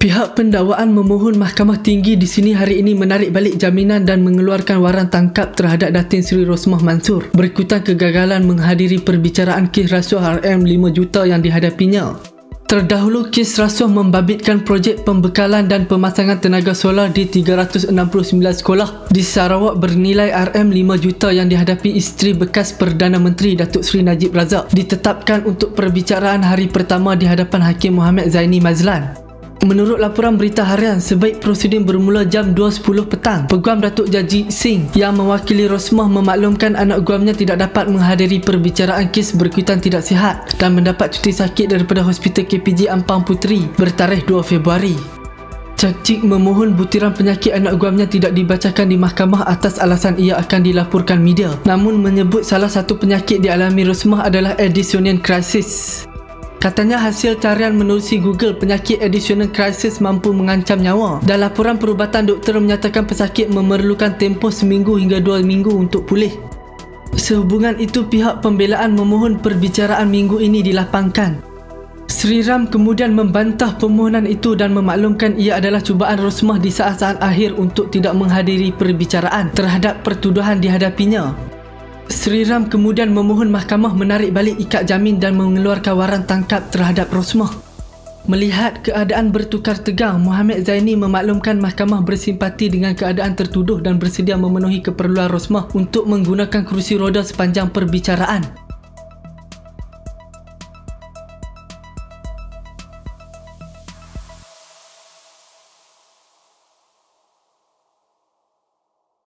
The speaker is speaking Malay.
Pihak pendakwaan memohon Mahkamah Tinggi di sini hari ini menarik balik jaminan dan mengeluarkan waran tangkap terhadap Datin Seri Rosmah Mansor berikutan kegagalan menghadiri perbicaraan kes rasuah RM5 juta yang dihadapinya. Terdahulu, kes rasuah membabitkan projek pembekalan dan pemasangan tenaga solar di 369 sekolah di Sarawak bernilai RM5 juta yang dihadapi isteri bekas Perdana Menteri Datuk Seri Najib Razak ditetapkan untuk perbicaraan hari pertama di hadapan Hakim Muhammad Zaini Mazlan. Menurut laporan berita harian, sebaik prosiding bermula jam 2.10 petang, Peguam Datuk Jaji Singh yang mewakili Rosmah memaklumkan anak guamnya tidak dapat menghadiri perbicaraan kes berkaitan tidak sihat dan mendapat cuti sakit daripada Hospital KPJ Ampang Puteri bertarikh 2 Februari. Cik memohon butiran penyakit anak guamnya tidak dibacakan di mahkamah atas alasan ia akan dilaporkan media, namun menyebut salah satu penyakit dialami Rosmah adalah Addisonian Crisis. Katanya hasil carian menerusi Google, penyakit Addisonian Crisis mampu mengancam nyawa dan laporan perubatan doktor menyatakan pesakit memerlukan tempoh seminggu hingga 2 minggu untuk pulih. Sehubungan itu, pihak pembelaan memohon perbicaraan minggu ini dilapangkan. Sri Ram kemudian membantah permohonan itu dan memaklumkan ia adalah cubaan Rosmah di saat-saat akhir untuk tidak menghadiri perbicaraan terhadap pertuduhan dihadapinya. Sri Ram kemudian memohon mahkamah menarik balik ikat jamin dan mengeluarkan waran tangkap terhadap Rosmah. Melihat keadaan bertukar tegang, Muhammad Zaini memaklumkan mahkamah bersimpati dengan keadaan tertuduh dan bersedia memenuhi keperluan Rosmah untuk menggunakan kerusi roda sepanjang perbicaraan.